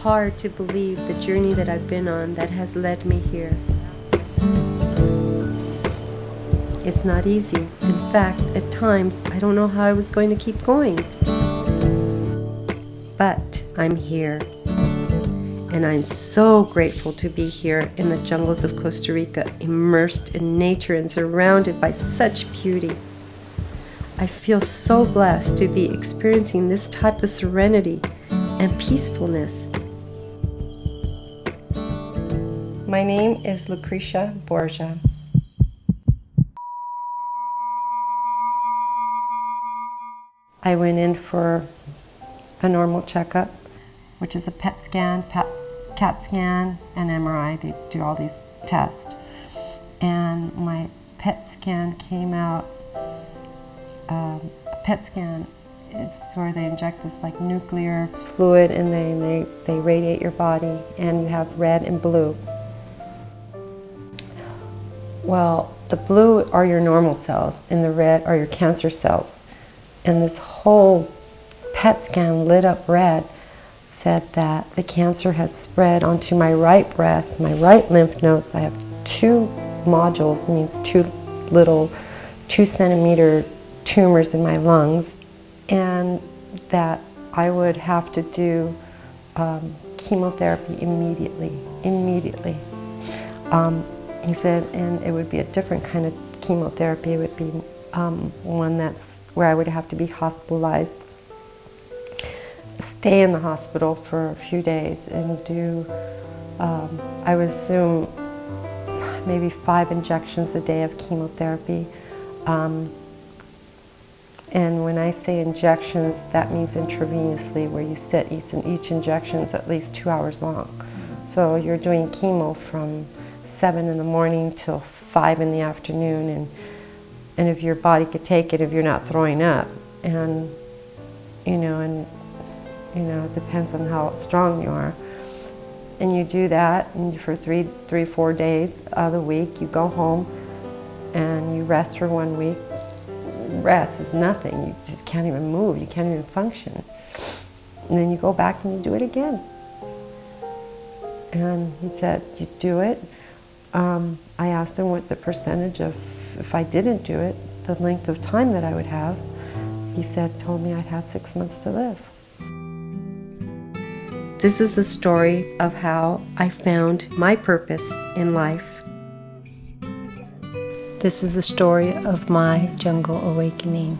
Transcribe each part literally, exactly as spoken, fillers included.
hard to believe the journey that I've been on that has led me here. It's not easy. In fact, at times, I don't know how I was going to keep going. But I'm here. And I'm so grateful to be here in the jungles of Costa Rica, immersed in nature and surrounded by such beauty. I feel so blessed to be experiencing this type of serenity and peacefulness. My name is Lucrecia Borja. I went in for a normal checkup, which is a P E T scan, P CAT scan, and M R I. They do all these tests. And my P E T scan came out. Um, a P E T scan is where they inject this like nuclear fluid and they, they, they radiate your body, and you have red and blue. Well, the blue are your normal cells and the red are your cancer cells. And this whole P E T scan lit up red said that the cancer had spread onto my right breast, my right lymph nodes. I have two nodules, means two little two centimeter tumors in my lungs, and that I would have to do um, chemotherapy immediately, immediately. Um, he said, and it would be a different kind of chemotherapy. It would be um, one that's where I would have to be hospitalized, stay in the hospital for a few days and do, um, I would assume, maybe five injections a day of chemotherapy. Um, and when I say injections, that means intravenously, where you sit, each, each injection is at least two hours long. So you're doing chemo from seven in the morning till five in the afternoon, and and if your body could take it, if you're not throwing up, and you know, and you know, it depends on how strong you are. And you do that, and for three, three, four days of the week, you go home and you rest for one week. Rest is nothing. You just can't even move. You can't even function. And then you go back and you do it again. And he said, you do it. Um, I asked him what the percentage of, if I didn't do it, the length of time that I would have. He said, told me I'd have six months to live. This is the story of how I found my purpose in life. This is the story of my jungle awakening.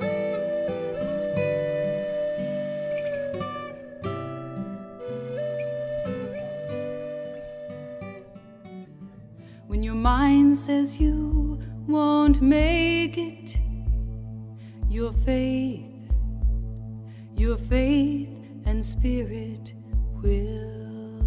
When your mind says you won't make it, your faith, your faith and spirit will.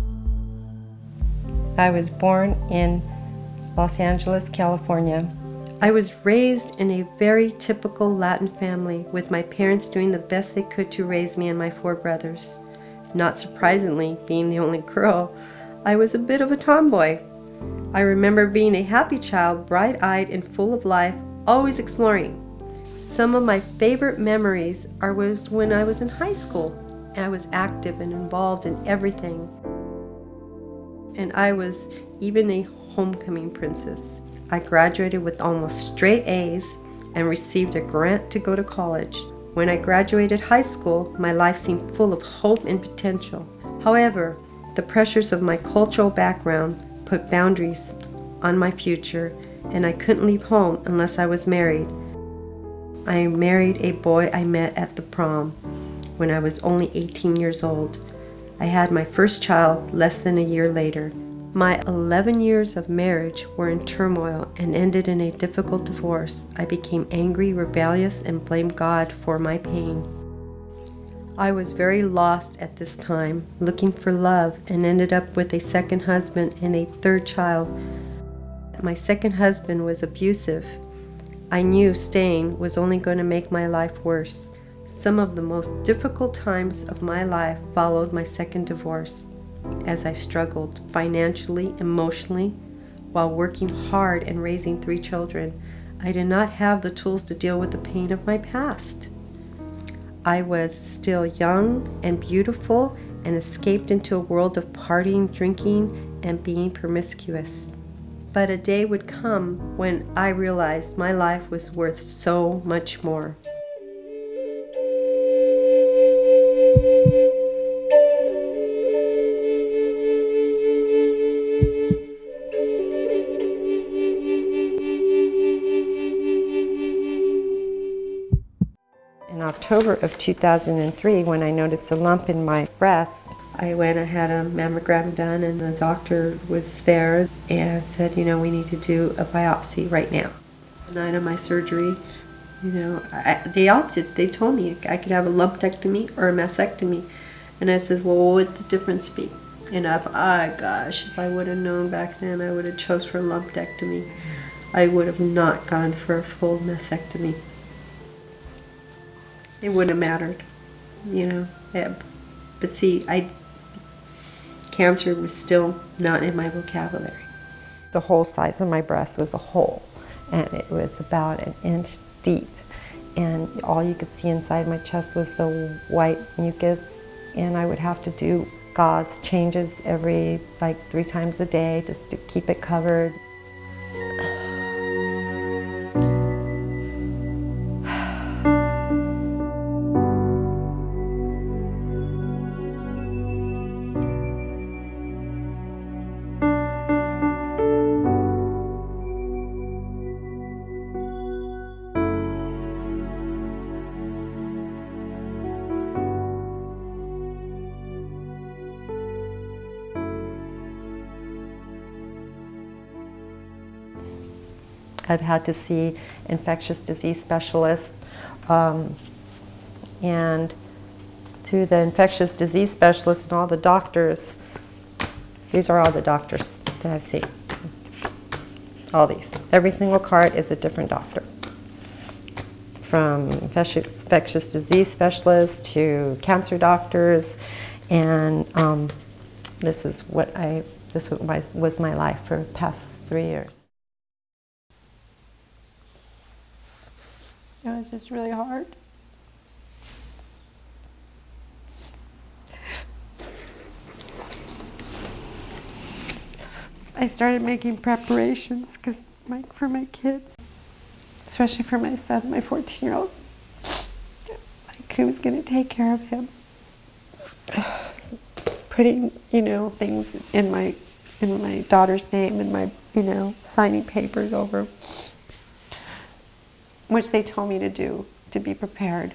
I was born in Los Angeles, California. I was raised in a very typical Latin family, with my parents doing the best they could to raise me and my four brothers. Not surprisingly, being the only girl, I was a bit of a tomboy. I remember being a happy child, bright-eyed and full of life, always exploring. Some of my favorite memories are was when I was in high school. I was active and involved in everything. And I was even a homecoming princess. I graduated with almost straight A's and received a grant to go to college. When I graduated high school, my life seemed full of hope and potential. However, the pressures of my cultural background put boundaries on my future, and I couldn't leave home unless I was married. I married a boy I met at the prom when I was only eighteen years old. I had my first child less than a year later. My eleven years of marriage were in turmoil and ended in a difficult divorce. I became angry, rebellious, and blamed God for my pain. I was very lost at this time, looking for love, and ended up with a second husband and a third child. My second husband was abusive. I knew staying was only going to make my life worse. Some of the most difficult times of my life followed my second divorce, as I struggled financially, emotionally, while working hard and raising three children. I did not have the tools to deal with the pain of my past. I was still young and beautiful and escaped into a world of partying, drinking, and being promiscuous. But a day would come when I realized my life was worth so much more. In October of two thousand three, when I noticed a lump in my breast, I went and had a mammogram done, and the doctor was there and said, you know, we need to do a biopsy right now. The night of my surgery, you know, I, they opted, they told me I could have a lumpectomy or a mastectomy. And I said, well, what would the difference be? And I, oh gosh, if I would have known back then, I would have chose for a lumpectomy. I would have not gone for a full mastectomy. It wouldn't have mattered, you know. Yeah. But see, I, cancer was still not in my vocabulary. the whole size of my breast was a hole, and it was about an inch deep. And all you could see inside my chest was the white mucus, and I would have to do gauze changes every, like, three times a day just to keep it covered. I've had to see infectious disease specialists, um, and through the infectious disease specialists and all the doctors, these are all the doctors that I've seen. All these. Every single card is a different doctor. From infectious, infectious disease specialists to cancer doctors, and um, this is what I, this was my, was my life for the past three years. It was just really hard. I started making preparations cause my, for my kids, especially for my son, my fourteen-year-old. Like, who was going to take care of him? Putting, you know, things in my in my daughter's name and my, you know, signing papers over, which they told me to do, to be prepared.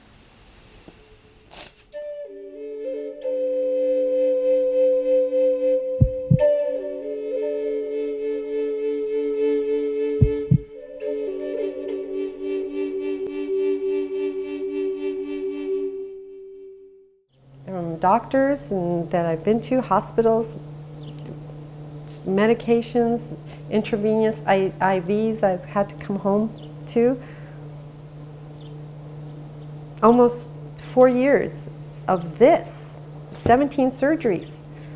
From doctors and that I've been to, hospitals, medications, intravenous I Vs I've had to come home to. Almost four years of this, seventeen surgeries,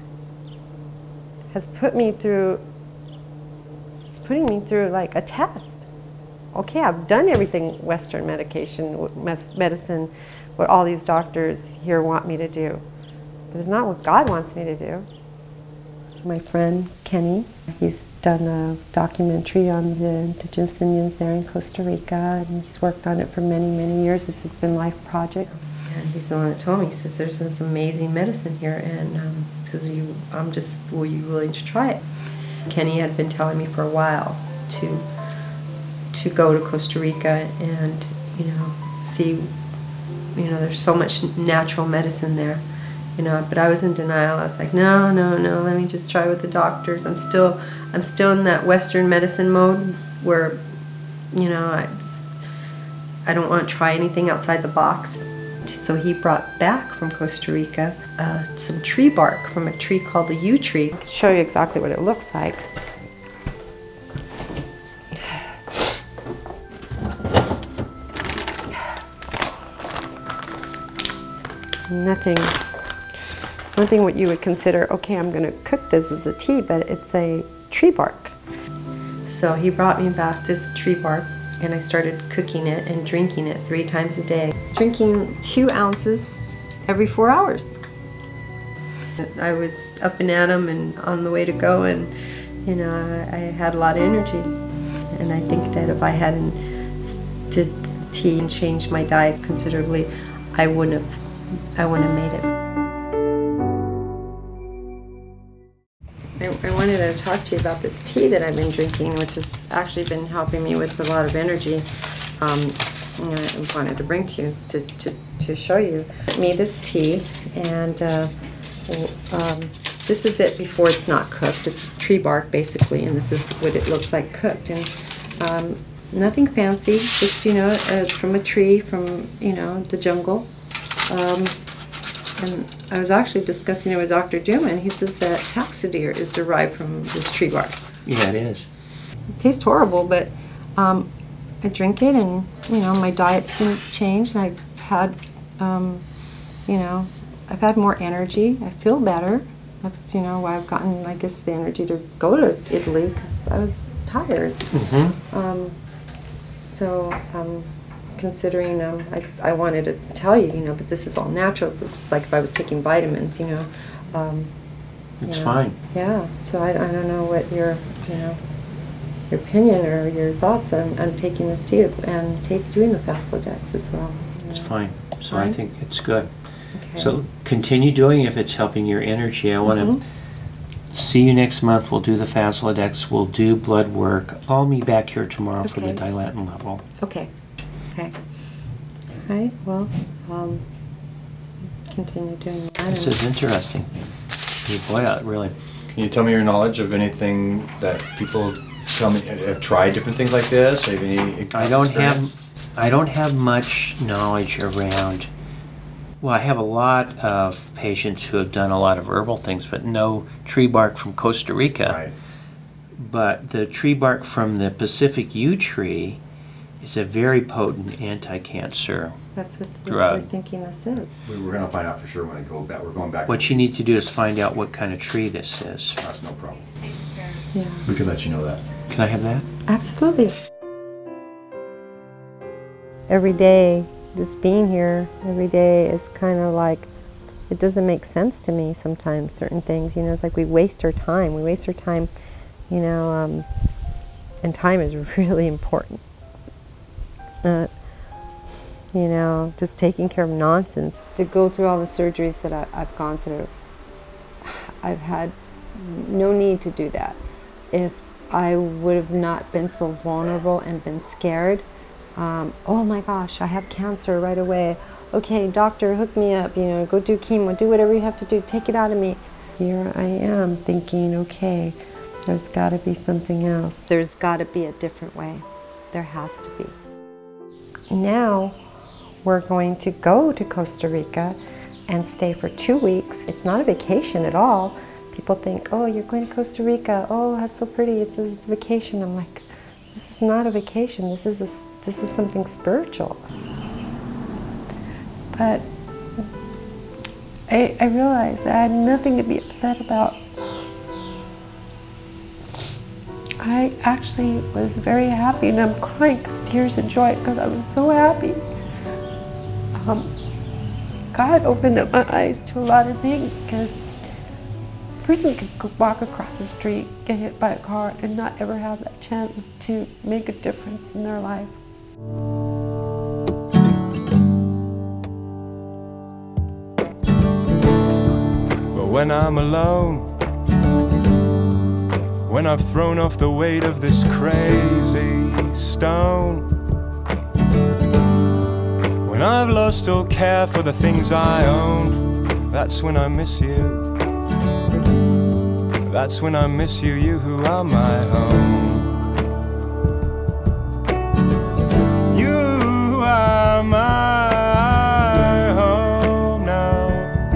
has put me through, it's putting me through like a test. Okay, I've done everything Western medication, medicine, what all these doctors here want me to do, but it's not what God wants me to do. My friend Kenny, he's done a documentary on the indigenous Indians there in Costa Rica, and he's worked on it for many, many years. It's his been life project. And he's the one that told me, he says, there's this amazing medicine here, and um, he says, you, I'm just, were you willing to try it? Kenny had been telling me for a while to, to go to Costa Rica and, you know, see, you know, there's so much natural medicine there. You know, but I was in denial. I was like, no, no, no, let me just try with the doctors. I'm still, I'm still in that Western medicine mode where, you know, I just, I don't want to try anything outside the box. So he brought back from Costa Rica uh, some tree bark from a tree called the yew tree. I can show you exactly what it looks like. Nothing. Nothing what you would consider, okay, I'm going to cook this as a tea, but it's a tree bark. So he brought me back this tree bark, and I started cooking it and drinking it three times a day. Drinking two ounces every four hours. I was up and at 'em and on the way to go, and you know, I, I had a lot of energy. And I think that if I hadn't did the tea and changed my diet considerably, I wouldn't have, I wouldn't have made it. I, I wanted to talk to you about this tea that I've been drinking, which has actually been helping me with a lot of energy. Um, I wanted to bring to you to, to, to show you me this tea, and uh, um, this is it before it's not cooked. It's tree bark basically, and this is what it looks like cooked. And um, nothing fancy, just, you know, uh, from a tree, from, you know, the jungle. Um, and I was actually discussing it with Doctor Duma, and he says that taxiderm is derived from this tree bark. Yeah, it is. It tastes horrible, but um, I drink it, and you know, my diet's been changed, and I've had, um, you know, I've had more energy. I feel better. That's, you know, why I've gotten, I guess, the energy to go to Italy, because I was tired. Mm-hmm. Um, so, um, considering, um, I, I wanted to tell you, you know, but this is all natural. It's just like if I was taking vitamins, you know. Um, it's you know, fine. Yeah. So I, I don't know what your, you know, your opinion or your thoughts on, on taking this tea and take doing the Faslodex as well. It's fine. So Fine? I think it's good. Okay. So continue doing it if it's helping your energy. I want to Mhm. see you next month. We'll do the Faslodex. We'll do blood work. Call me back here tomorrow for the Okay. dilatin level. Okay. Okay. All right. Well, um, continue doing that. This and- is interesting. Hey, boy, I really. Can you tell me your knowledge of anything that people tell me have tried different things like this? Have any I don't have. experience? I don't have much knowledge around. Well, I have a lot of patients who have done a lot of herbal things, but no tree bark from Costa Rica. Right. But the tree bark from the Pacific yew tree is a very potent anti-cancer. That's what Drug. we're thinking this is. We- We're gonna find out for sure when I go back. We're going back. What you need to do is find out what kind of tree this is. That's no problem. Yeah. We can let you know that. Can I have that? Absolutely. Every day, just being here every day is kind of like, it doesn't make sense to me sometimes, certain things, you know, it's like we waste our time. We waste our time, you know, um, and time is really important. Uh, you know, just taking care of nonsense. To go through all the surgeries that I, I've gone through, I've had no need to do that. If I would have not been so vulnerable and been scared, um, oh my gosh, I have cancer right away. Okay, doctor, hook me up, you know, go do chemo, do whatever you have to do, take it out of me. Here I am thinking, okay, there's got to be something else. There's got to be a different way. There has to be. Now we're going to go to Costa Rica and stay for two weeks. It's not a vacation at all. People think, oh, you're going to Costa Rica. Oh, that's so pretty. It's a, it's a vacation. I'm like, this is not a vacation. This is a, this is something spiritual. But I, I realized that I had nothing to be upset about. I actually was very happy, and I'm crying because tears of joy because I was so happy. Um, God opened up my eyes to a lot of things, because a person could walk across the street, get hit by a car, and not ever have that chance to make a difference in their life. But when I'm alone, when I've thrown off the weight of this crazy stone, when I've lost all care for the things I own, that's when I miss you. That's when I miss you, you who are my home. You are my home now.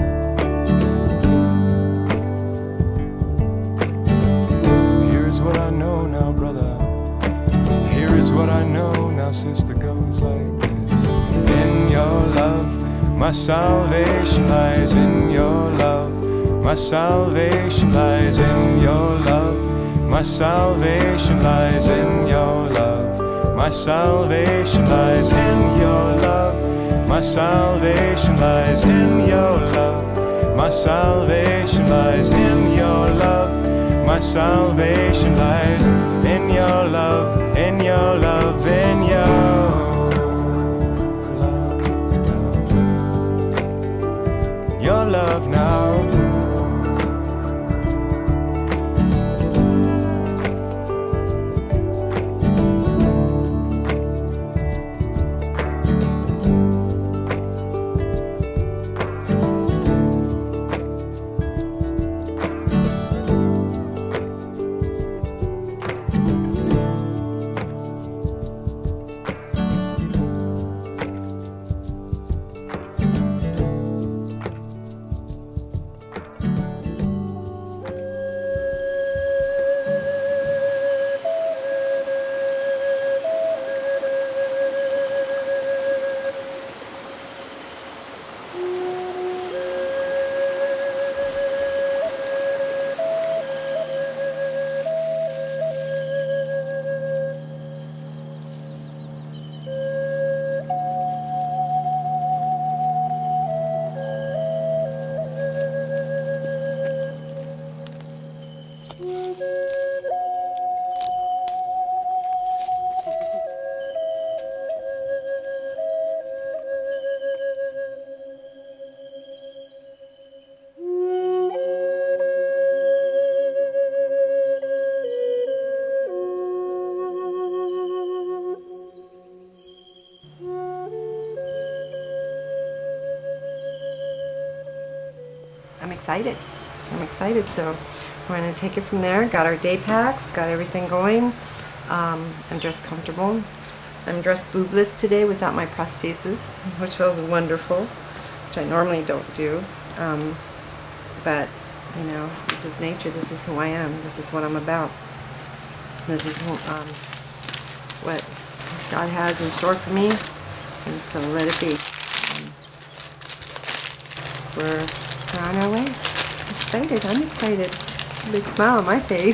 Here's what I know now, brother. Here is what I know now, sister, goes like this. In your love, my salvation lies. In your love, my salvation lies. In your love, my salvation lies. In your love, my salvation lies. In your love, my salvation lies. In your love, my my salvation lies in your love. My salvation lies in your love, in your love, in your love. Your love now. I'm excited. I'm excited. So we're going to take it from there. Got our day packs, got everything going. Um, I'm dressed comfortable. I'm dressed boobless today without my prosthesis, which feels wonderful, which I normally don't do. Um, but, you know, this is nature. This is who I am. This is what I'm about. This is who, um, what God has in store for me. And so let it be. Um, we're We're on our way. I'm excited. I'm excited. Big smile on my face.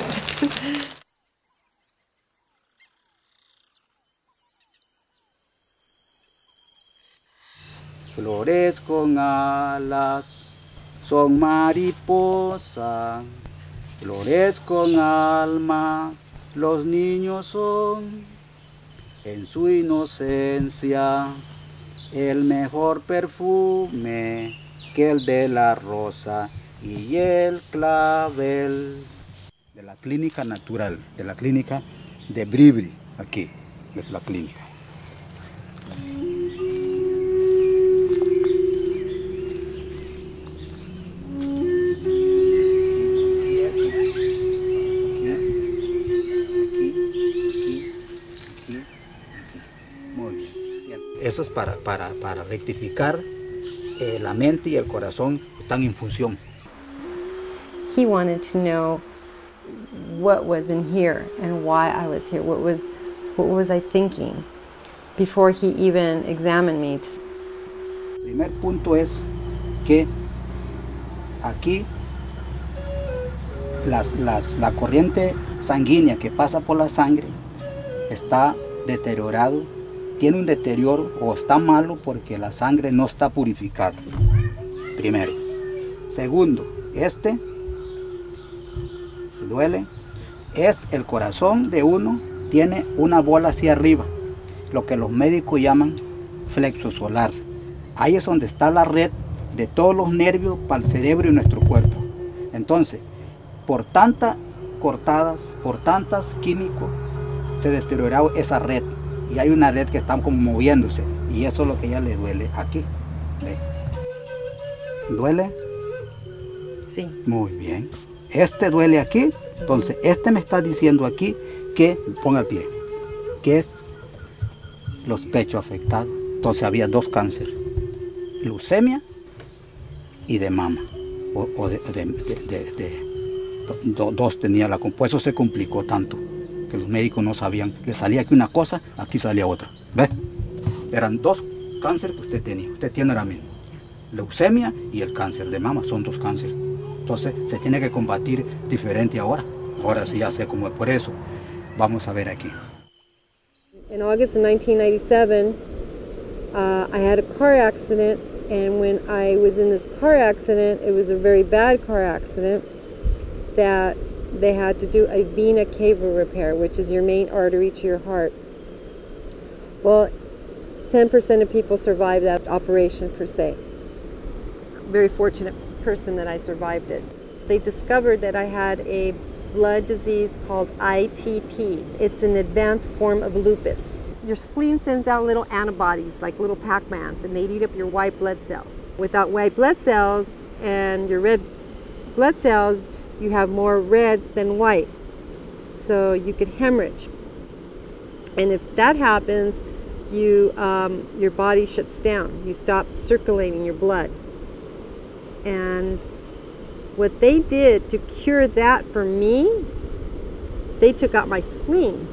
Flores con alas son mariposa, flores con alma los niños son, en su inocencia el mejor perfume que el de la rosa y el clavel. De la clínica natural, de la clínica de Bribri, aquí, es la clínica. Eso es para, para, para rectificar eh, la mente y el corazón están en función. He wanted to know what was in here and why I was here. What was, what was I thinking before he even examined me. El primer punto es que aquí las, las, la corriente sanguínea que pasa por la sangre está deteriorado. Tiene un deterioro o está malo porque la sangre no está purificada. Primero. Segundo, este, si duele, es el corazón de uno, tiene una bola hacia arriba, lo que los médicos llaman flexo solar. Ahí es donde está la red de todos los nervios para el cerebro y nuestro cuerpo. Entonces, por tantas cortadas, por tantas químicos, se deterioró esa red. Y hay una red que está como moviéndose. Y eso es lo que ella le duele aquí. ¿Ve? ¿Duele? Sí. Muy bien. Este duele aquí. Entonces, este me está diciendo aquí que, ponga el pie, que es los pechos afectados. Entonces había dos cánceres. Leucemia y de mama. O, o de, de, de, de, de do, dos tenía la compuesta. Por eso se complicó tanto. Que los médicos no sabían, le salía aquí una cosa, aquí salía otra. ¿Ve? Eran dos cánceres que usted tenía. Usted tiene ahora mismo leucemia y el cáncer de mama, son dos cánceres. Entonces se tiene que combatir diferente ahora. Ahora sí ya sé cómo es. Por eso vamos a ver aquí. In August of nineteen ninety-seven, uh, I had a car accident And when I was in this car accident, it was a very bad car accident, that they had to do a vena cava repair, which is your main artery to your heart. Well, ten percent of people survive that operation per se. Very fortunate person that I survived it. They discovered that I had a blood disease called I T P. It's an advanced form of lupus. Your spleen sends out little antibodies, like little Pac-Mans, and they eat up your white blood cells. Without white blood cells and your red blood cells, you have more red than white. So you could hemorrhage. And if that happens, you, um, your body shuts down. You stop circulating your blood. And what they did to cure that for me, they took out my spleen.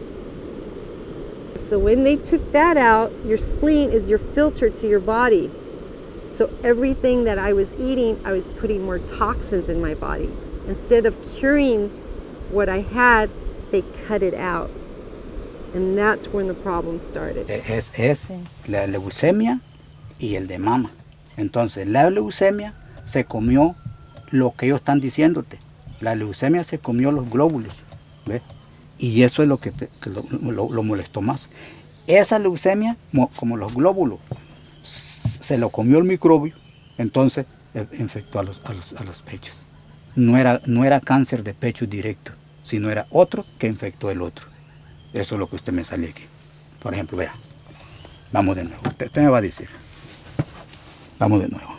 So when they took that out, your spleen is your filter to your body. So everything that I was eating, I was putting more toxins in my body. Instead of curing what I had, they cut it out. And that's when the problem started. Es, es sí. La leucemia y el de mama. Entonces, la leucemia se comió lo que ellos están diciéndote. La leucemia se comió los glóbulos, ¿ves? Y eso es lo que te, te lo, lo, lo molestó más. Esa leucemia, como los glóbulos, se lo comió el microbio, entonces infectó a los, a los, a los pechos. No era, no era cáncer de pecho directo, sino era otro que infectó el otro. Eso es lo que usted me sale aquí. Por ejemplo, vea, vamos de nuevo. Usted, usted me va a decir. Vamos de nuevo.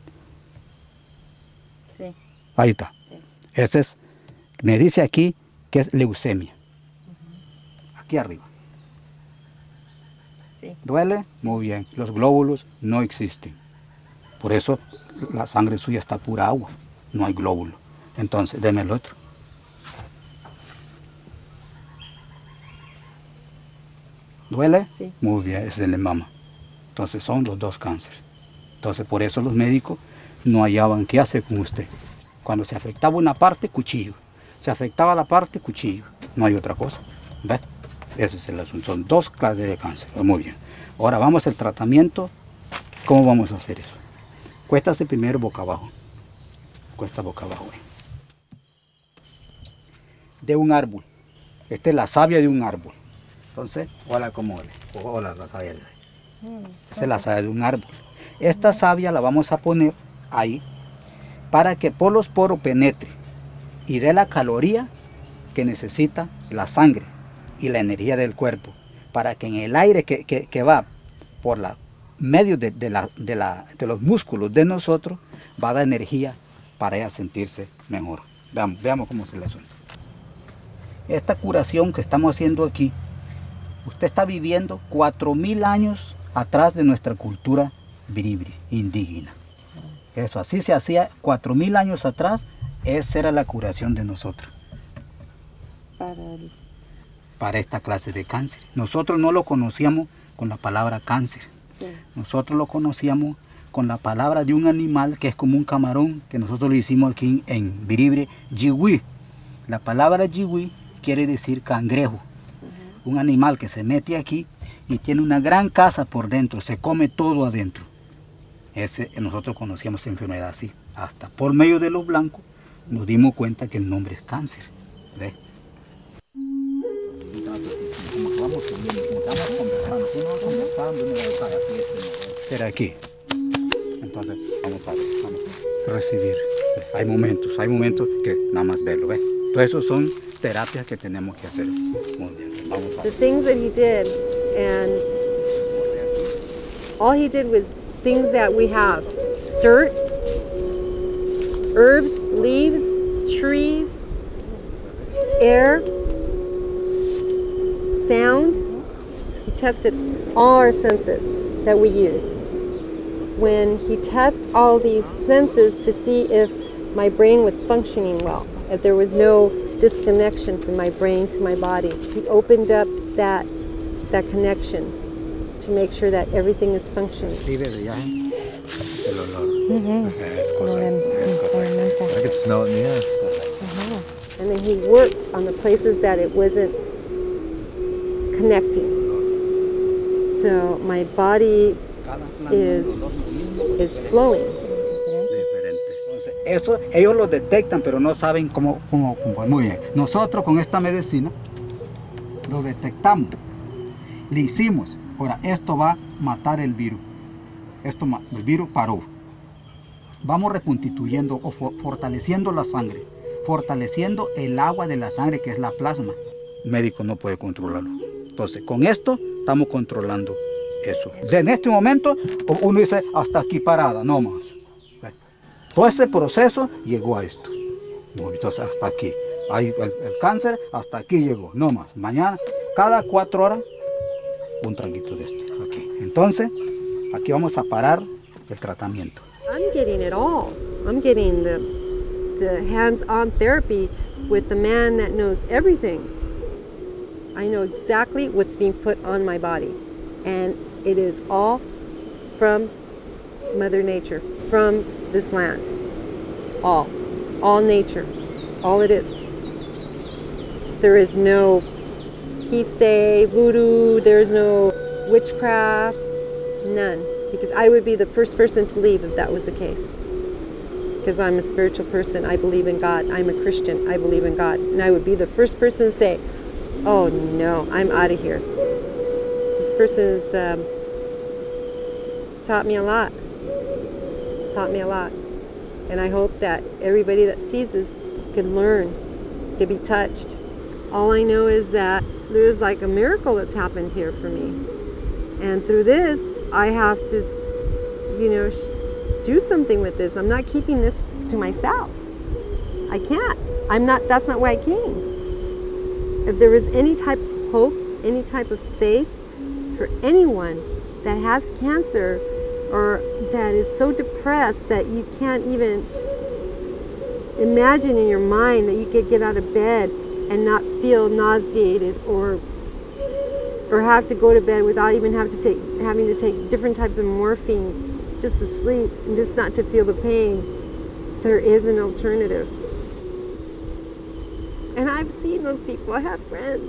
Sí. Ahí está. Sí. Ese es, me dice aquí que es leucemia. Uh-huh. Aquí arriba. Sí. ¿Duele? Muy bien. Los glóbulos no existen. Por eso la sangre suya está pura agua. No hay glóbulo. Entonces, deme el otro. ¿Duele? Sí. Muy bien, es el de mama. Entonces son los dos cánceres. Entonces por eso los médicos no hallaban qué hacer con usted. Cuando se afectaba una parte, cuchillo. Se afectaba la parte, cuchillo. No hay otra cosa. ¿Ves? Ese es el asunto. Son dos clases de cáncer. Muy bien. Ahora vamos al tratamiento. ¿Cómo vamos a hacer eso? Cuéstase primero boca abajo. Cuesta boca abajo. ¿eh? De un árbol. Esta es la savia de un árbol. Entonces, hola, ¿cómo ole? Hola, la savia de ahí. Esa es la savia de un árbol. Esta savia la vamos a poner ahí para que por los poros penetre y dé la caloría que necesita la sangre y la energía del cuerpo, para que en el aire que, que, que va por la medio de, de, la, de, la, de los músculos de nosotros, va a dar energía para ella sentirse mejor. Veamos, veamos cómo se le asunto. Esta curación que estamos haciendo aquí, usted está viviendo cuatro mil años atrás de nuestra cultura biribri, indígena. Eso así se hacía cuatro mil años atrás. Esa era la curación de nosotros. Para, el... para esta clase de cáncer. Nosotros no lo conocíamos con la palabra cáncer. Sí. Nosotros lo conocíamos con la palabra de un animal que es como un camarón, que nosotros le hicimos aquí en biribri, yiwi. La palabra yiwi quiere decir cangrejo. Uh-huh. Un animal que se mete aquí y tiene una gran casa por dentro, se come todo adentro. Ese, nosotros conocíamos esa enfermedad así. Hasta por medio de los blancos nos dimos cuenta que el nombre es cáncer. ¿Ves? Será aquí. Entonces vamos a, vamos a recibir. Hay momentos, hay momentos que nada más verlo. ¿Ves? Todo eso son terapias que tenemos que hacer. Muy bien, vamos a ver. The things that he did, and all he did was things that we have. Dirt, herbs, leaves, trees, air, sound. He tested all our senses that we use. When he tests all these senses to see if my brain was functioning well, if there was no disconnection from my brain to my body, he opened up that that connection to make sure that everything is functioning. Sí, desde ya. El olor. Mm-hmm. Es correcto. Es correcto. I can smell it in the air. Uh-huh. And then he worked on the places that it wasn't connecting. So my body is is flowing. Diferente. Entonces, eso ellos lo detectan, pero no saben cómo, cómo, cómo. Muy bien. Nosotros con esta medicina lo detectamos, le hicimos. Ahora, esto va a matar el virus. Esto, el virus paró. Vamos reconstituyendo o fortaleciendo la sangre, fortaleciendo el agua de la sangre, que es la plasma. El médico no puede controlarlo. Entonces, con esto estamos controlando eso. En este momento, uno dice, hasta aquí parada, no más. Todo ese proceso llegó a esto. Entonces, hasta aquí. Ahí el, el cáncer, hasta aquí llegó, no más. Mañana, cada cuatro horas, un traguito de este. Aquí. Entonces, aquí vamos a parar el tratamiento. I'm getting it all. I'm getting the, the hands-on therapy with the man that knows everything. I know exactly what's being put on my body. And it is all from Mother Nature, from this land. All. All nature. All it is. There is no Kisei, voodoo, there's no witchcraft, none. Because I would be the first person to leave if that was the case. Because I'm a spiritual person, I believe in God. I'm a Christian, I believe in God. And I would be the first person to say, oh no, I'm out of here. This person has, um, has taught me a lot. Taught me a lot. And I hope that everybody that sees this can learn, can be touched. All I know is that there's like a miracle that's happened here for me. And through this, I have to, you know, do something with this. I'm not keeping this to myself. I can't. I'm not, that's not why I came. If there is any type of hope, any type of faith for anyone that has cancer or that is so depressed that you can't even imagine in your mind that you could get out of bed and not feel nauseated or or have to go to bed without even have to take, having to take different types of morphine just to sleep and just not to feel the pain, there is an alternative. And I've seen those people, I have friends.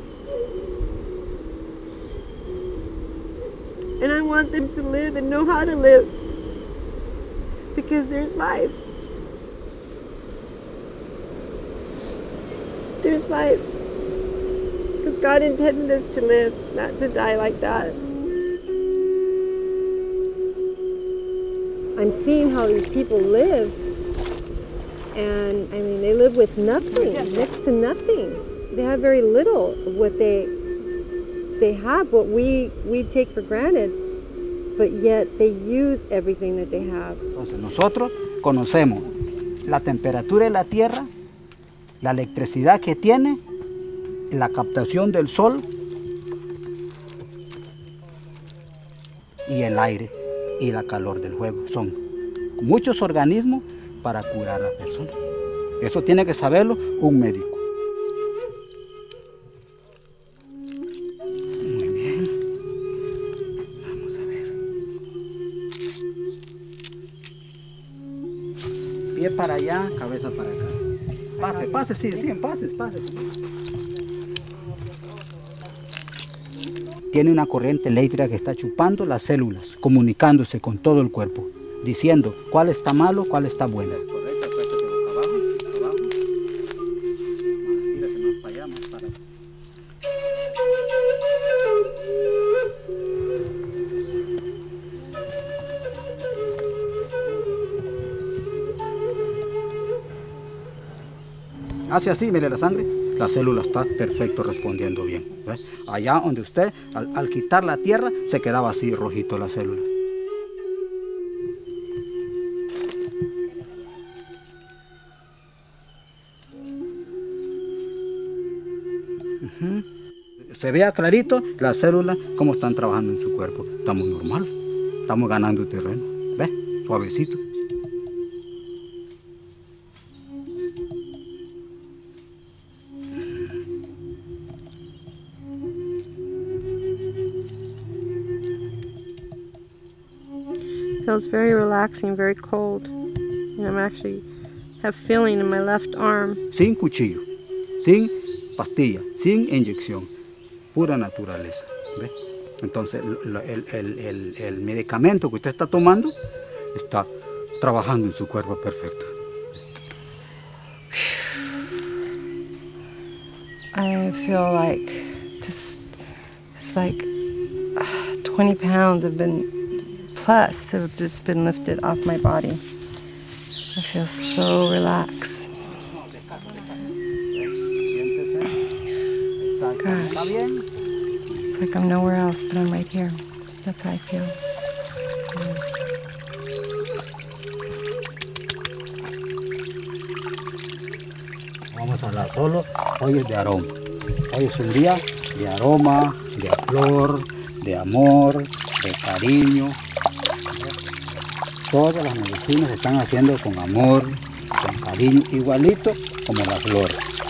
And I want them to live and know how to live because there's life. There's life. Because God intended us to live, not to die like that. I'm seeing how these people live, and I mean, they live with nothing, next to nothing. They have very little of what they they have, what we we take for granted, but yet they use everything that they have. Entonces nosotros conocemos la temperatura de la tierra, la electricidad que tiene, la captación del sol y el aire y la calor del fuego. Son muchos organismos para curar a la persona. Eso tiene que saberlo un médico. Muy bien. Vamos a ver. Pie para allá, cabeza para acá. Pase, pase, sí, sí, pases, pases. Tiene una corriente eléctrica que está chupando las células, comunicándose con todo el cuerpo, diciendo cuál está malo, cuál está bueno. Correcto, acuéstate boca abajo, abajo. Tírase más para allá, más para acá. Hace así, mire la sangre. La célula está perfecto, respondiendo bien. ¿Ve? Allá donde usted, al, al quitar la tierra, se quedaba así rojito la célula. Uh-huh. Se vea clarito las células cómo están trabajando en su cuerpo. Estamos normal, estamos ganando terreno. ¿Ve? Suavecito. Feels very relaxing, very cold. And I'm actually have feeling in my left arm. Sin cuchillo, sin pastilla, sin inyección, pura naturaleza. ¿Ve? Entonces el, el, el, el, el medicamento que usted está tomando está trabajando en su cuerpo perfecto. I feel like just, it's like uh, twenty pounds have been, plus have just been lifted off my body. I feel so relaxed. Gosh, it's like I'm nowhere else, but I'm right here. That's how I feel. Vamos a hablar solo, hoy es de aroma. Hoy es un día de aroma, de flor, de amor, de cariño. Todas las medicinas se están haciendo con amor, con cariño, igualito como la flor.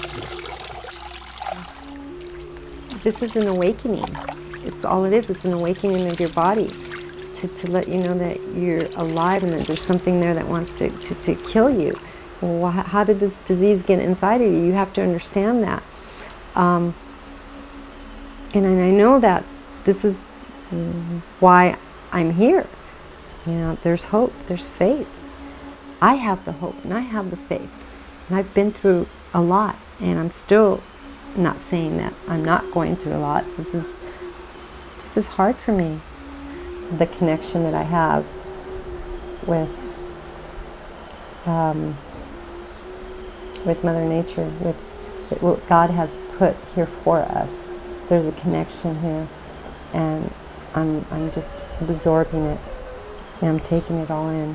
This is an awakening. It's all it is. It's an awakening of your body to, to let you know that you're alive and that there's something there that wants to, to, to kill you. Well, how did this disease get inside of you? You have to understand that. Um, and I know that this is why I'm here. You know, there's hope, there's faith. I have the hope and I have the faith. And I've been through a lot, and I'm still not saying that I'm not going through a lot. This is, this is hard for me. The connection that I have with, um, with Mother Nature, with, with what God has put here for us. There's a connection here, and I'm, I'm just absorbing it, and I'm taking it all in.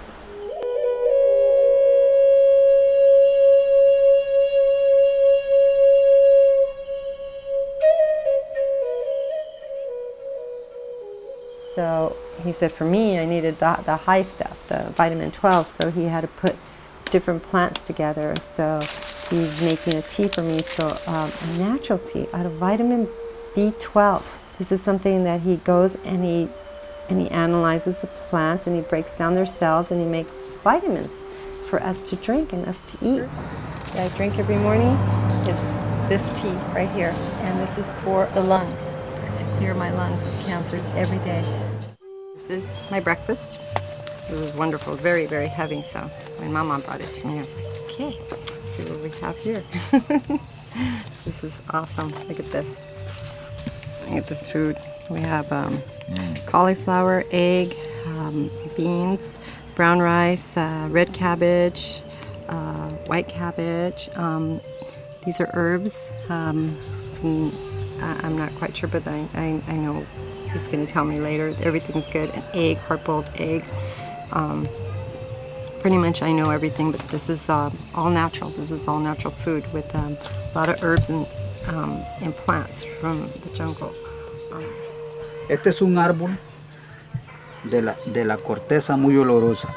So he said for me I needed the, the high stuff, the vitamin twelve, so he had to put different plants together. So he's making a tea for me, so um, a natural tea out of vitamin B twelve. This is something that he goes and he, and he analyzes the plants, and he breaks down their cells, and he makes vitamins for us to drink and us to eat. What I drink every morning is this tea right here, and this is for the lungs, to clear my lungs of cancer every day. This is my breakfast. This is wonderful, very, very heavy, so when Mama brought it to me, I was like, okay, let's see what we have here. This is awesome. Look at this. Look at this food. We have um, mm. cauliflower, egg, um, beans, brown rice, uh, red cabbage, uh, white cabbage. Um, these are herbs. Um, I'm not quite sure, but I, I, I know he's going to tell me later. Everything's good. An egg, hard-boiled egg. Um, pretty much I know everything, but this is uh, all natural. This is all natural food with um, a lot of herbs and, um, and plants from the jungle. Um, este es un árbol de la, de la corteza muy olorosa.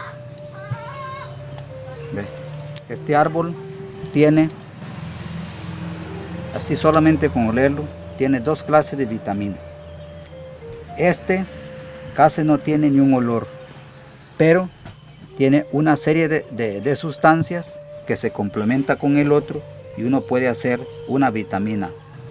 ¿Ve? Este árbol tiene, así solamente con olerlo, tiene dos clases de vitaminas. Este casi no tiene ni un olor, pero tiene una serie de, de, de sustancias que se complementa con el otro, y uno puede hacer una vitamina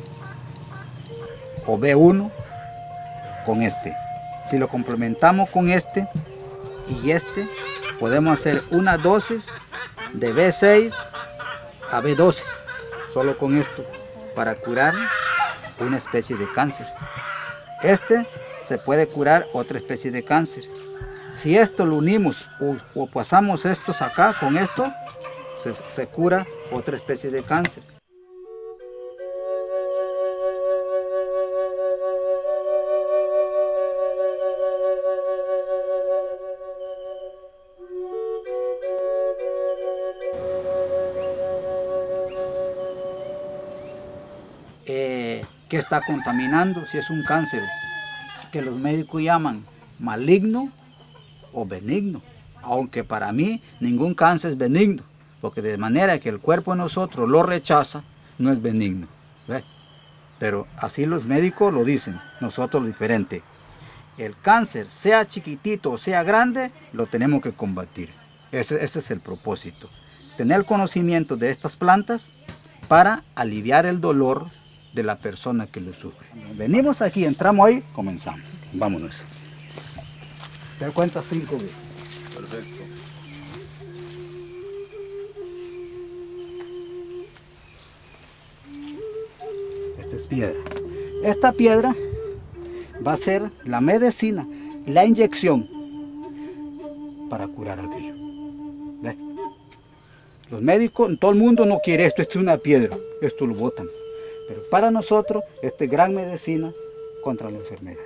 o B uno con este. Si lo complementamos con este y este, podemos hacer una dosis de B seis a B doce, solo con esto, para curar una especie de cáncer. Este se puede curar otra especie de cáncer. Si esto lo unimos o, o pasamos estos acá con esto, se, se cura otra especie de cáncer. Eh, ¿Qué está contaminando? Si es un cáncer que los médicos llaman maligno o benigno, aunque para mí ningún cáncer es benigno, porque de manera que el cuerpo de nosotros lo rechaza, no es benigno, ¿ve? Pero así los médicos lo dicen, nosotros diferente. El cáncer, sea chiquitito o sea grande, lo tenemos que combatir. Ese, ese es el propósito, tener conocimiento de estas plantas para aliviar el dolor de la persona que lo sufre. Venimos aquí, entramos ahí, comenzamos. Vámonos. Te cuentas cinco veces. Perfecto. Esta es piedra. Esta piedra va a ser la medicina, la inyección para curar aquello. ¿Ve? Los médicos, todo el mundo no quiere esto, esto es una piedra, esto lo botan. Pero para nosotros, esta es gran medicina contra la enfermedad.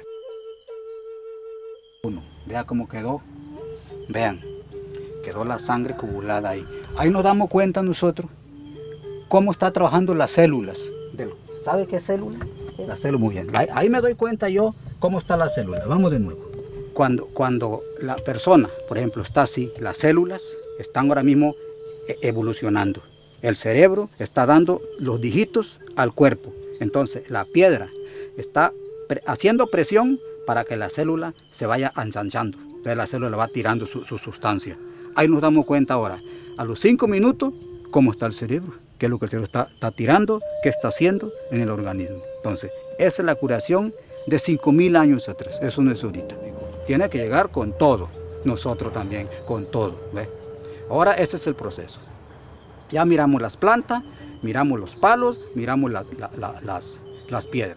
Uno, vea cómo quedó, vean, quedó la sangre coagulada ahí. Ahí nos damos cuenta nosotros cómo está trabajando las células. Del, ¿Sabe qué es célula? Sí. La célula, muy bien. Ahí, ahí me doy cuenta yo cómo está la célula. Vamos de nuevo. Cuando, cuando la persona, por ejemplo, está así, las células están ahora mismo evolucionando. El cerebro está dando los dígitos al cuerpo. Entonces la piedra está pre haciendo presión para que la célula se vaya ensanchando. Entonces la célula va tirando su, su sustancia. Ahí nos damos cuenta ahora, a los cinco minutos, cómo está el cerebro, qué es lo que el cerebro está, está tirando, qué está haciendo en el organismo. Entonces, esa es la curación de cinco mil años atrás. Eso no es ahorita. Tiene que llegar con todo. Nosotros también, con todo. ¿Ve? Ahora ese es el proceso. Ya miramos las plantas, miramos los palos, miramos las, la, la, las, las piedras.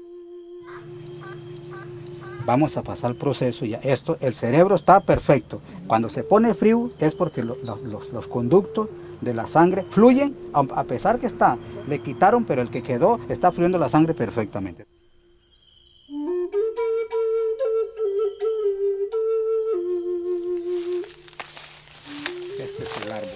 Vamos a pasar el proceso ya. Esto, el cerebro está perfecto. Cuando se pone frío es porque lo, los, los, los conductos de la sangre fluyen, a, a pesar que está, le quitaron, pero el que quedó está fluyendo la sangre perfectamente. Este es el árbol.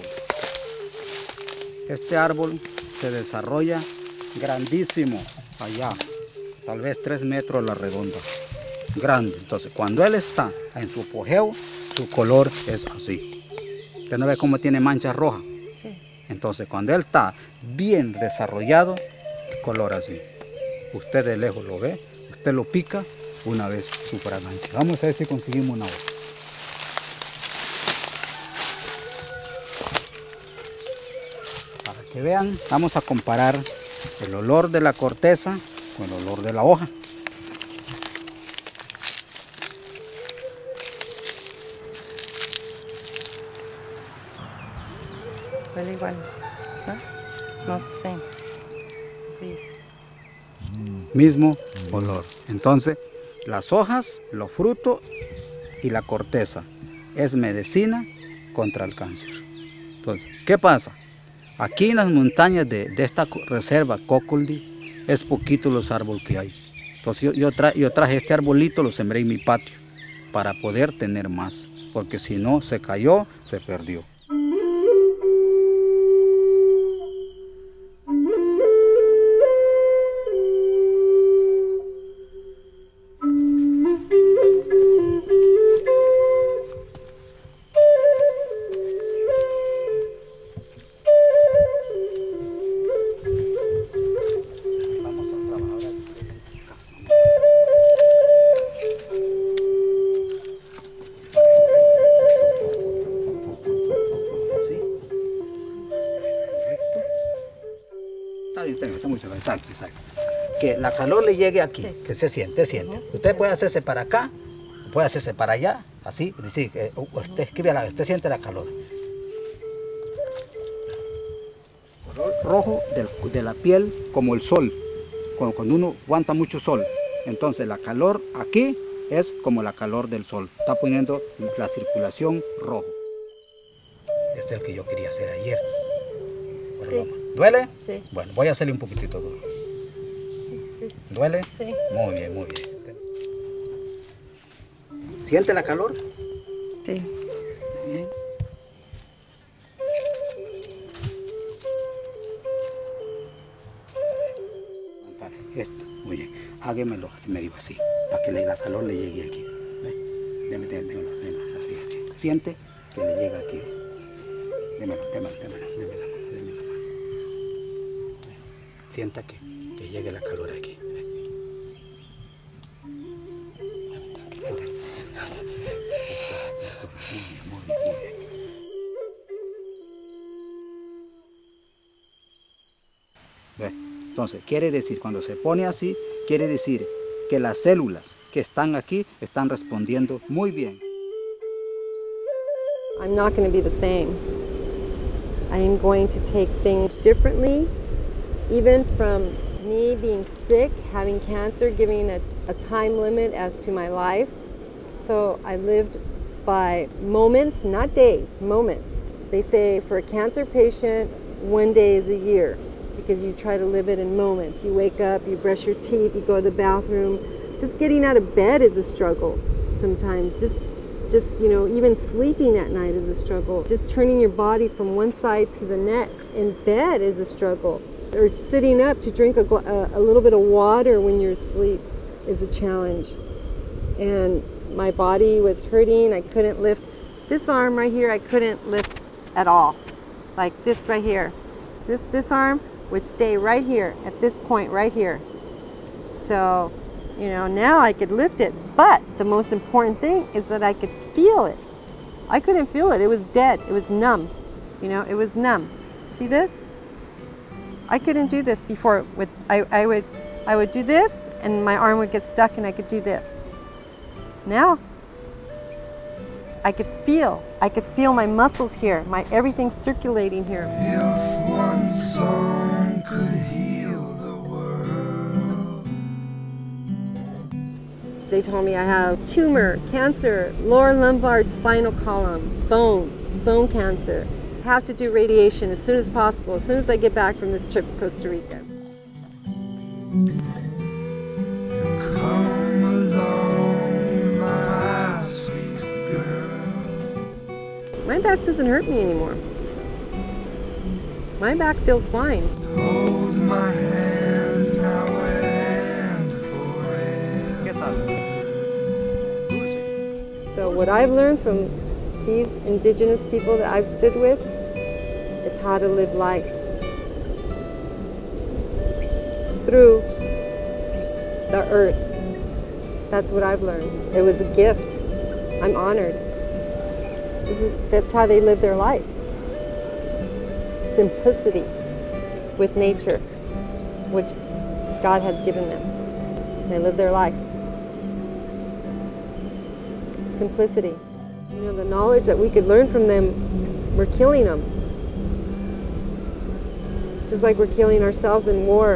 Este árbol se desarrolla grandísimo allá, tal vez tres metros a la redonda. Grande. Entonces, cuando él está en su apogeo, su color es así. ¿Usted no ve cómo tiene manchas rojas? Sí. Entonces, cuando él está bien desarrollado, color así. Usted de lejos lo ve, usted lo pica, una vez su fragancia. Vamos a ver si conseguimos una hoja. Para que vean, vamos a comparar el olor de la corteza con el olor de la hoja. Really igual. Smell? Smells the same. Sí. Mismo olor. Entonces, las hojas, los frutos y la corteza es medicina contra el cáncer. Entonces, ¿qué pasa? Aquí en las montañas de, de esta reserva Cocoldi es poquito los árboles que hay. Entonces yo, yo, tra, yo traje este arbolito, lo sembré en mi patio para poder tener más, porque si no se cayó, se perdió. Exacto, exacto. Que la calor le llegue aquí, sí. Que se siente, siente. Uh-huh. Usted puede hacerse para acá, puede hacerse para allá, así, decir, que usted escribe, la, usted siente la calor. Color rojo del, de la piel como el sol, cuando, cuando uno aguanta mucho sol. Entonces la calor aquí es como la calor del sol, está poniendo la circulación rojo. Es el que yo quería hacer ayer. Sí. ¿Duele? Sí. Bueno, voy a hacerle un poquitito duro. Sí. ¿Duele? Sí. Muy bien, muy bien. ¿Siente la calor? Sí. Bien. Esto, muy bien. Hágamelo así, medio así, para que la calor le llegue aquí. Deme, deme, deme, deme, así, así. Siente que le llega aquí. Démelo, démelo, démelo, démelo. Sienta que, que llegue la calor aquí. ¿Ve? Entonces, quiere decir, cuando se pone así, quiere decir que las células que están aquí están respondiendo muy bien. I'm not going to be the same. I am going to take things differently, even from me being sick, having cancer, giving a, a time limit as to my life. So I lived by moments, not days, moments. They say for a cancer patient, one day is a year, because you try to live it in moments. You wake up, you brush your teeth, you go to the bathroom. Just getting out of bed is a struggle sometimes. Just, just you know, even sleeping at night is a struggle. Just turning your body from one side to the next in bed is a struggle. Or sitting up to drink a, a, a little bit of water when you're asleep is a challenge. And my body was hurting. I couldn't lift this arm right here. I couldn't lift at all. Like this right here. This, this arm would stay right here at this point right here. So, you know, now I could lift it. But the most important thing is that I could feel it. I couldn't feel it. It was dead. It was numb. You know, it was numb. See this? I couldn't do this before. With I, I would I would do this and my arm would get stuck and I could do this. Now I could feel. I could feel my muscles here, my everything circulating here. If one song could heal the world. They told me I have tumor, cancer, lower lumbar spinal column, bone, bone cancer. Have to do radiation as soon as possible, as soon as I get back from this trip to Costa Rica. Come along, my sweet girl. My back doesn't hurt me anymore. My back feels fine. Hold my hand now and forever. So what I've learned from these indigenous people that I've stood with is how to live life through the earth. That's what I've learned. It was a gift. I'm honored. This is, that's how they live their life. Simplicity with nature, which God has given them. They live their life. Simplicity. You know, the knowledge that we could learn from them, we're killing them. Just like we're killing ourselves in war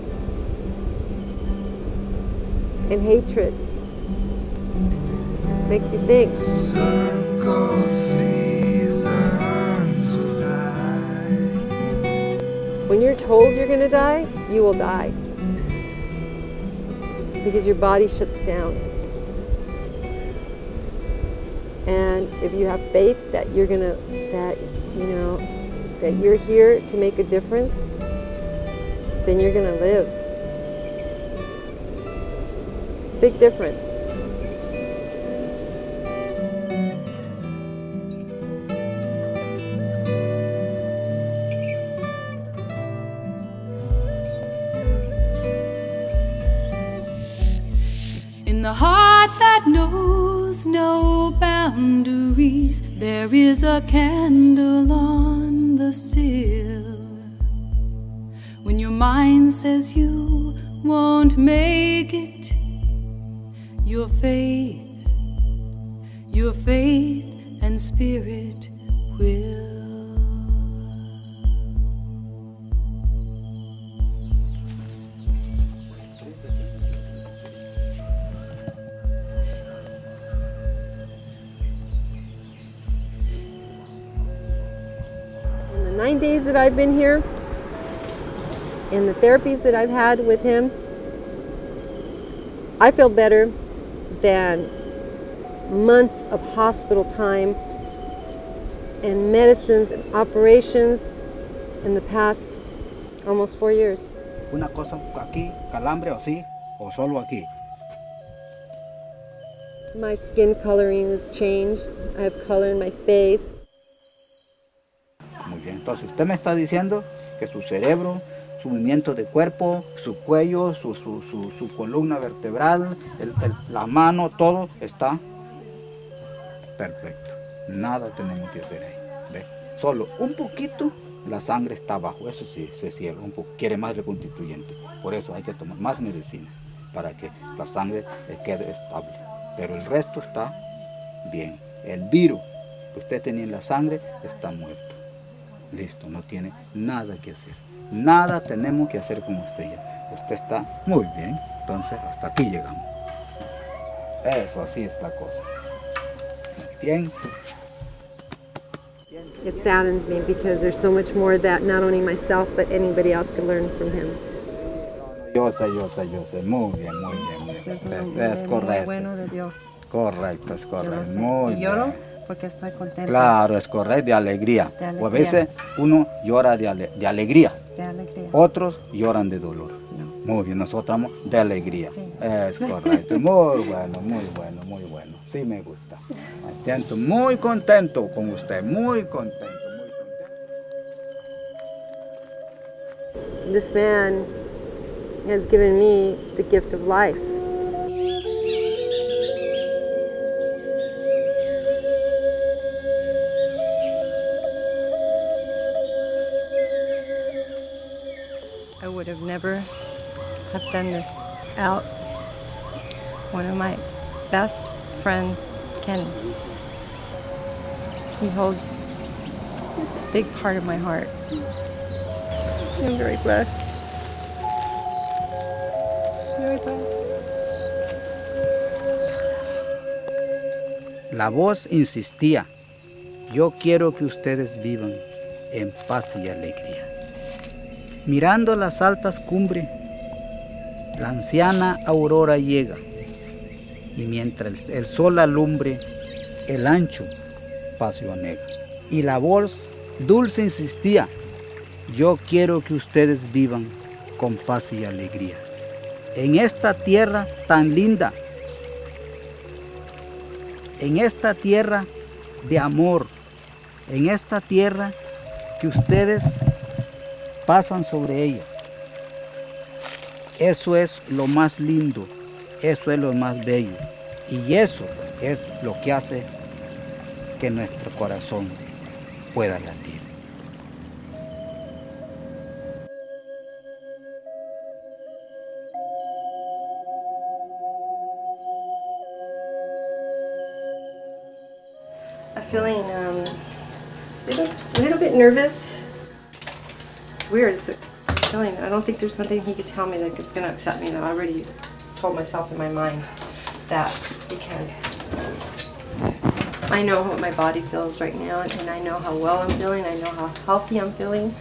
and hatred. Makes you think. Circle seasons When you're told you're going to die, you will die. Because your body shuts down. And if you have faith that you're gonna, that, you know, that you're here to make a difference, then you're gonna live. Big difference. In the heart that knows no boundaries, there is a candle on the sill. When your mind says you won't make it, your faith, your faith and spirit will. Nine days that I've been here and the therapies that I've had with him, I feel better than months of hospital time and medicines and operations in the past almost four years. Una cosa aquí, calambre o así, o solo aquí. My skin coloring has changed. I have color in my face. Muy bien, entonces usted me está diciendo que su cerebro, su movimiento de cuerpo, su cuello, su, su, su, su columna vertebral, el, el, la mano, todo está perfecto. Nada tenemos que hacer ahí. ¿Ve? Solo un poquito la sangre está abajo, eso sí, se cierra un poco, quiere más reconstituyente. Por eso hay que tomar más medicina para que la sangre quede estable. Pero el resto está bien. El virus que usted tenía en la sangre está muerto. Listo, no tiene nada que hacer. Nada tenemos que hacer con usted ya. Usted está muy bien, entonces hasta aquí llegamos. Eso, así es la cosa. Muy bien. It saddens me because there's so much more that not only myself but anybody else can learn from him. Yo sé, yo sé, yo sé. Muy bien, muy bien. Muy bien. Es un Es, hombre es muy correcto. bueno de Dios. Correcto, es Yo lo correcto. sé. Muy Y lloro bien. porque estoy contenta. Claro, es correcto, de alegría. De O a alegría. veces uno llora de, ale- de alegría. De alegría. Otros lloran de dolor. No. Muy bien, nosotros estamos de alegría. Sí. Es correcto. Muy bueno, muy bueno, muy bueno. Sí me gusta. Me siento muy contento con usted, muy contento, muy contento. This man has given me the gift of life. I would have never have done this without one of my best friends, Kenny. He holds a big part of my heart. I'm very blessed. Very blessed. La voz insistía, yo quiero que ustedes vivan en paz y alegría. Mirando las altas cumbres, la anciana aurora llega, y mientras el sol alumbre, el ancho espacio anega. Y la voz dulce insistía, yo quiero que ustedes vivan con paz y alegría. En esta tierra tan linda, en esta tierra de amor, en esta tierra que ustedes pasan sobre ella. Eso es lo más lindo, eso es lo más bello. Y eso es lo que hace que nuestro corazón pueda latir. I'm feeling um, a little, a little bit nervous. It's weird. It's a feeling. I don't think there's nothing he could tell me that it's going to upset me. Though I already told myself in my mind that because I know what my body feels right now, and I know how well I'm feeling. I know how healthy I'm feeling.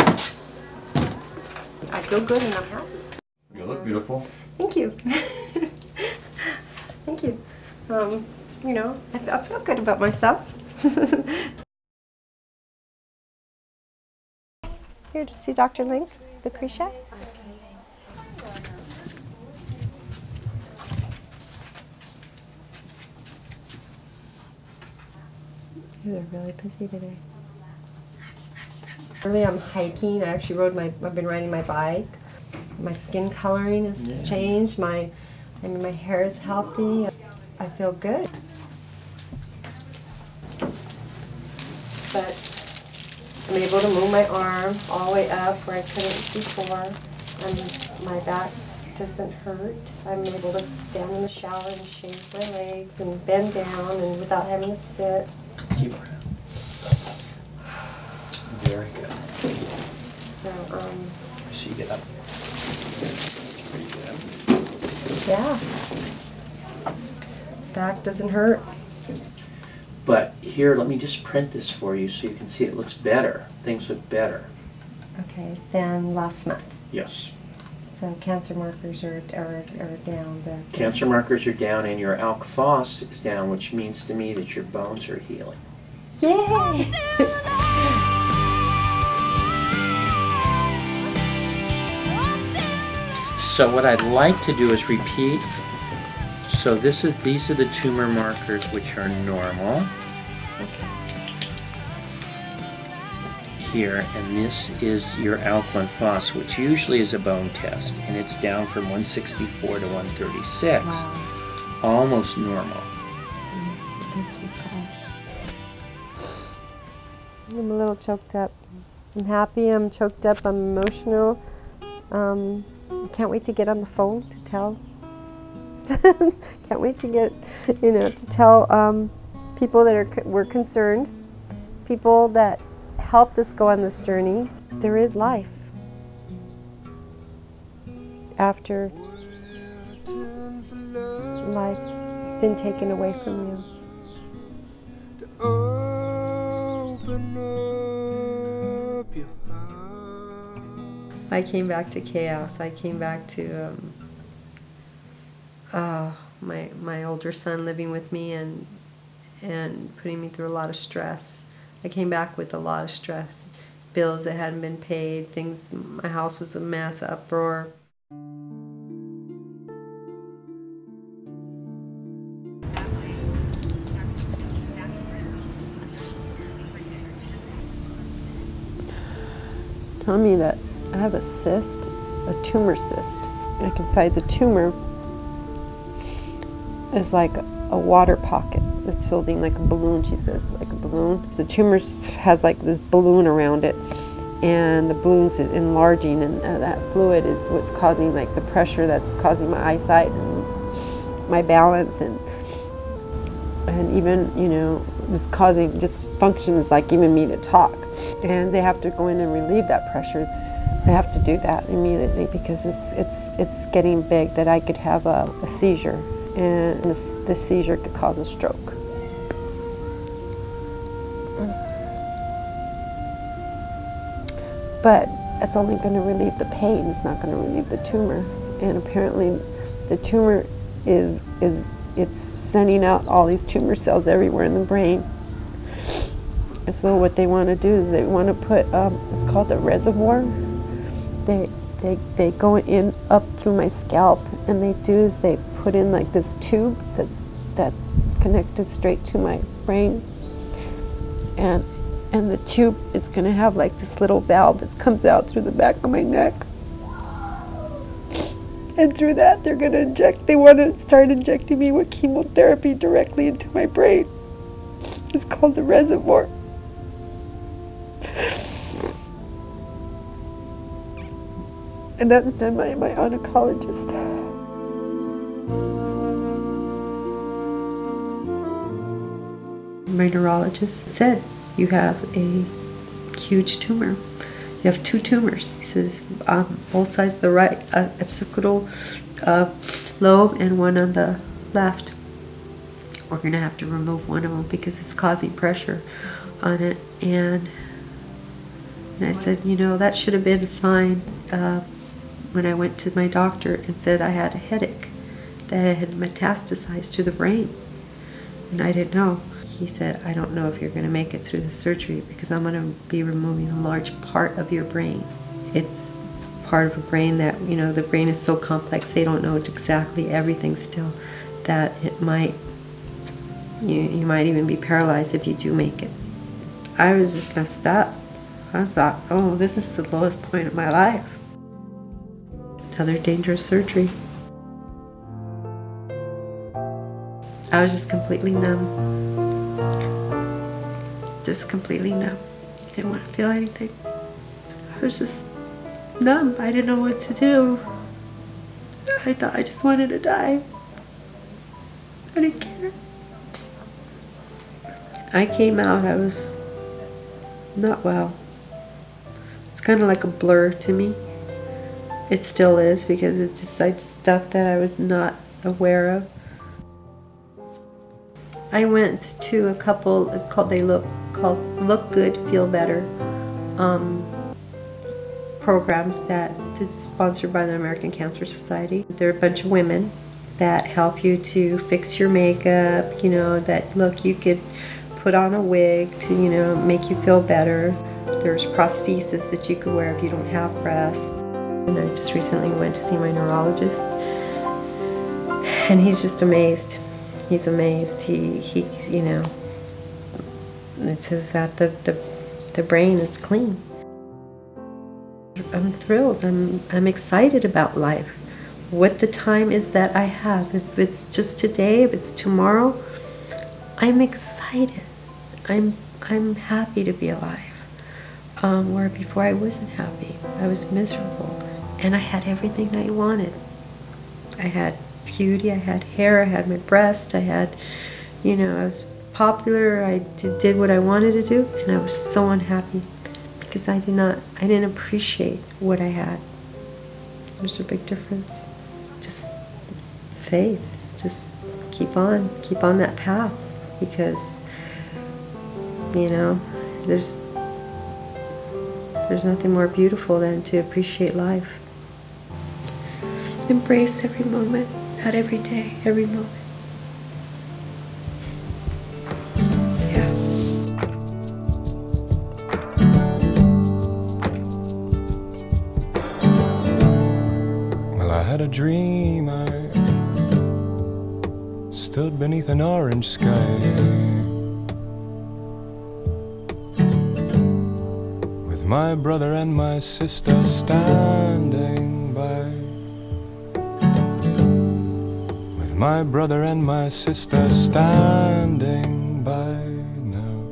I feel good and I'm happy. You look beautiful. Thank you. Thank you. Um, you know, I, I feel good about myself. Here to see Doctor Lymph, Lucrecia. You're really busy today. Early I'm hiking. I actually rode my, I've been riding my bike. My skin coloring has Yeah. changed. My, I mean, my hair is healthy. I feel good. But I'm able to move my arm all the way up where I couldn't before. And my back doesn't hurt. I'm able to stand in the shower and shave my legs and bend down and without having to sit. Keep her. Very good. So, um, So you get up. Pretty good. yeah. Back doesn't hurt. But here, let me just print this for you so you can see it looks better. Things look better. Okay, than last month. Yes. So cancer markers are, are, are down. The Cancer markers are down and your alk phos is down, which means to me that your bones are healing. Yay! So what I'd like to do is repeat. So this is these are the tumor markers which are normal. Okay. Here, and this is your alkaline phos, which usually is a bone test, and it's down from one sixty-four to one thirty-six. Wow. Almost normal. Thank you, Paul. I'm a little choked up. I'm happy, I'm choked up, I'm emotional. Um, I can't wait to get on the phone to tell. Can't wait to get, you know, to tell um, people that are, were concerned, people that helped us go on this journey. There is life after life's been taken away from you. I came back to chaos. I came back to um, uh, my my older son living with me and and putting me through a lot of stress. I came back with a lot of stress, bills that hadn't been paid, things. My house was a mess, uproar. Tell me that I have a cyst, a tumor cyst. Like inside the tumor is like a water pocket that's filling like a balloon, she says, like a balloon. The tumor has like this balloon around it, and the balloon's enlarging, and uh, that fluid is what's causing like the pressure that's causing my eyesight and my balance, and and even, you know, just causing just functions like even me to talk. And they have to go in and relieve that pressure. They have to do that immediately because it's it's it's getting big that I could have a, a seizure, and this, this seizure could cause a stroke. But it's only going to relieve the pain. It's not going to relieve the tumor. And apparently, the tumor is is it's sending out all these tumor cells everywhere in the brain. And so what they want to do is they want to put, um, it's called a reservoir. They, they, they go in up through my scalp, and they do is they put in like this tube that's, that's connected straight to my brain. And, and the tube is going to have like this little valve that comes out through the back of my neck. And through that they're going to inject, they want to start injecting me with chemotherapy directly into my brain. It's called the reservoir. And that's done by my oncologist. My neurologist said, you have a huge tumor. You have two tumors. He says, um, both sides of the right uh, occipital uh, lobe and one on the left. We're going to have to remove one of them because it's causing pressure on it. And, and I said, you know, that should have been a sign uh, when I went to my doctor and said I had a headache, that it had metastasized to the brain. And I didn't know. He said, I don't know if you're going to make it through the surgery because I'm going to be removing a large part of your brain. It's part of a brain that, you know, the brain is so complex, they don't know exactly everything still, that it might, you, you might even be paralyzed if you do make it. I was just messed up. I thought, oh, this is the lowest point of my life. Another dangerous surgery. I was just completely numb. Just completely numb. Didn't want to feel anything. I was just numb. I didn't know what to do. I thought I just wanted to die. I didn't care. I came out, I was not well. It's kind of like a blur to me. It still is because it's just like stuff that I was not aware of. I went to a couple, it's called, they look, called Look Good, Feel Better um, programs that it's sponsored by the American Cancer Society. They're a bunch of women that help you to fix your makeup, you know, that look, you could put on a wig to, you know, make you feel better. There's prosthesis that you could wear if you don't have breasts. And I just recently went to see my neurologist, and he's just amazed. He's amazed. He, he's, you know, it says that the, the, the brain is clean. I'm thrilled. I'm, I'm excited about life. What the time is that I have. If it's just today, if it's tomorrow, I'm excited. I'm, I'm happy to be alive. Um, where before I wasn't happy. I was miserable. And I had everything I wanted. I had beauty, I had hair, I had my breast, I had, you know, I was popular, I did, did what I wanted to do, and I was so unhappy because I did not, I didn't appreciate what I had. There's a big difference. Just faith. Just keep on, keep on that path, because, you know, there's there's nothing more beautiful than to appreciate life. Embrace every moment, not every day, every moment. Yeah. Well, I had a dream. I stood beneath an orange sky, with my brother and my sister standing by. With my brother and my sister standing by now.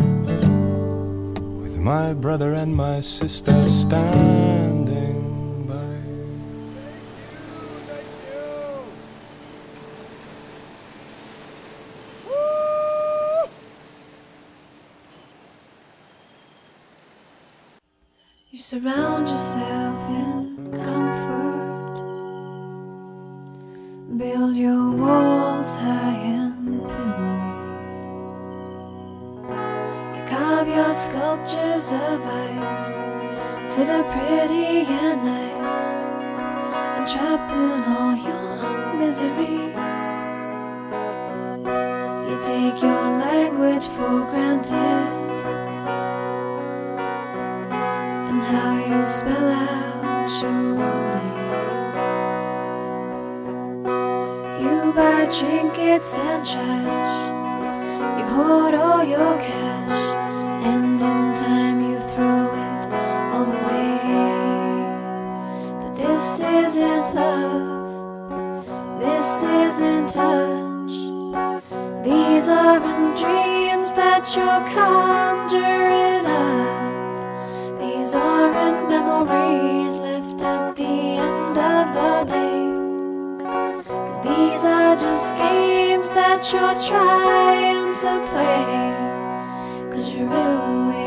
With my brother and my sister standing by. You surround yourself in comfort, build your walls high and pillow. You carve your sculptures of ice to the pretty and nice, and trap in all your misery. You take your language for granted, how you spell out your name. You buy trinkets and trash, you hoard all your cash, and in time you throw it all away. But this isn't love, this isn't touch, these aren't dreams that you're conjuring up. These aren't memories left at the end of the day, 'cause these are just games that you're trying to play, 'cause you're riddled away.